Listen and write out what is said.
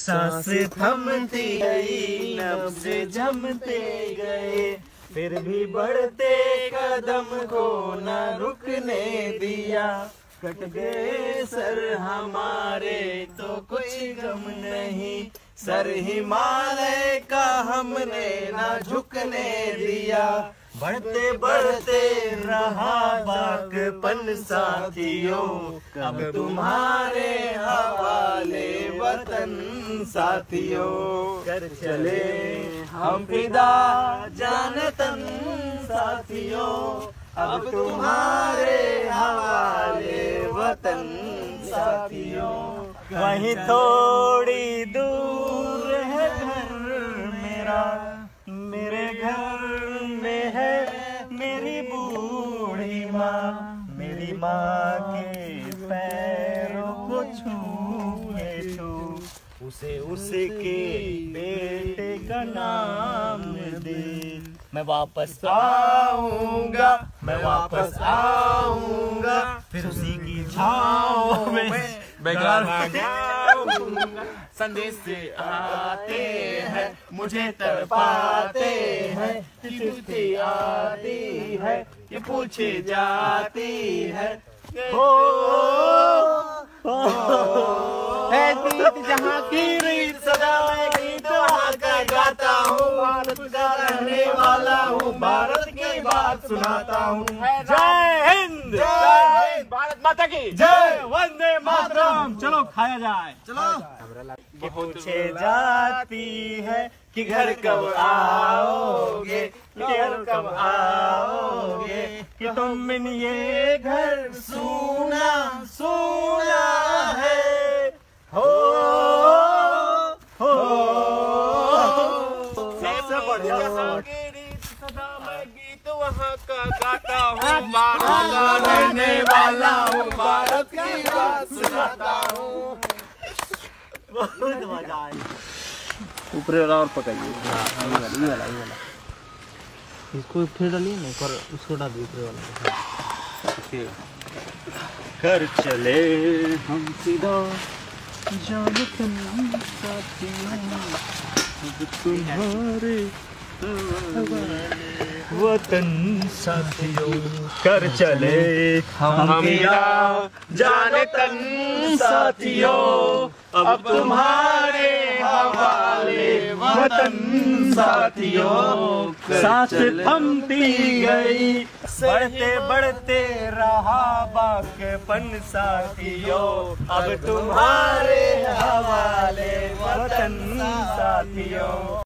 सांस थमती गई, नब्ज़ जमते गए, फिर भी बढ़ते कदम को न रुकने दिया। कट गए सर हमारे तो कुछ गम नहीं, सर हिमालय का हमने न झुकने दिया। बढ़ते बढ़ते रहा बाकपन साथियों, अब तुम्हारे हवाले वतन साथियों। कर चले हम फिदा जाने तन साथियों, अब तुम्हारे हवाले वतन साथियों। वहीं थोड़ी दूर है घर मेरा, मेरे घर में है मेरी बूढ़ी माँ, मेरी माँ के पैरों को छूए छू, उसे उसके बेटे का नाम दे। मैं वापस आऊंगा, मैं वापस आऊंगा, फिर उसी की छाँव में मैं गाना गाऊंगा। संदेश से आते हैं, मुझे तड़पाते हैं, चिट्ठी आती है, ये पूछे जाती है। है गीत जहाँ की रीत सदा मैं गीत वहाँ का गाता हूँ, भारत का रहने वाला हूँ, भारत की बात सुनाता हूँ। जय हिंद, जय हिंद, भारत माता की जय, वंदे मातरम। चलो खाया जाए, चलो। कि पूछे जाती है कि घर कब आओगे, घर कब आओगे, कि तुम ये घर सूना सूना है। हो सबसे बढ़िया सदा मैं गीत वहाँ का गाता हूँ, भारत का रहने वाला हूँ, भारत की बात सुनाता हूँ। बहुत मजा आई। ऊपर वाला और पकाइए, ये वाला इसको फिर डालिए ना, पर उसको डाल दीजिए ऊपर वाला। कर चले हम सीधा जाने तुम्हारे वतन साथियों। कर चले हम सीधा जाने तन साथियों, अब तुम्हारे हवाले वतन साथियों। सांस थमती गई, बढ़ते बढ़ते रहा बाकपन साथियों, अब तुम्हारे हवाले वतन साथियों।